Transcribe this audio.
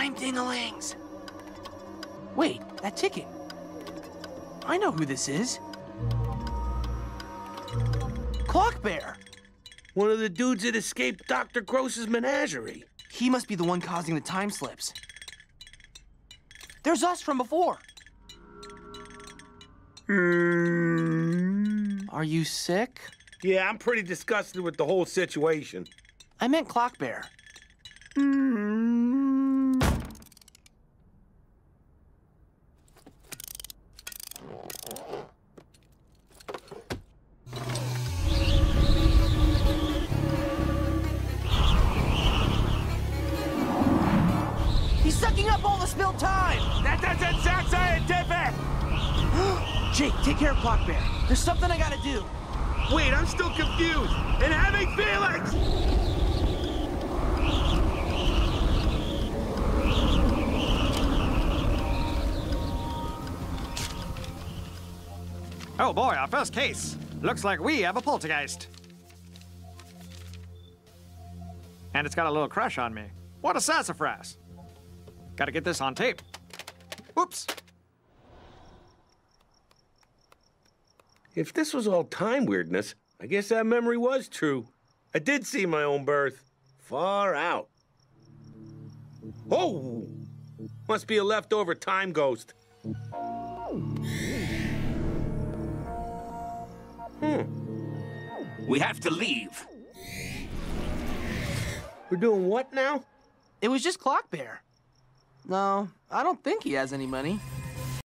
time dingalings. Wait, that ticket. I know who this is. Clockbear. One of the dudes that escaped Dr. Gross's menagerie. He must be the one causing the time slips. There's us from before. Are you sick? Yeah, I'm pretty disgusted with the whole situation. I meant Clockbear. He's sucking up all the spilled time! That doesn't sound scientific! Jake, take care of Clockbear. There's something I gotta do. Wait, I'm still confused and having feelings! Oh boy, our first case. Looks like we have a poltergeist. And it's got a little crush on me. What a sassafras. Gotta get this on tape. Oops. If this was all time weirdness, I guess that memory was true. I did see my own birth. Far out. Oh! Must be a leftover time ghost. We have to leave. We're doing what now? It was just Clockbear. No, I don't think he has any money.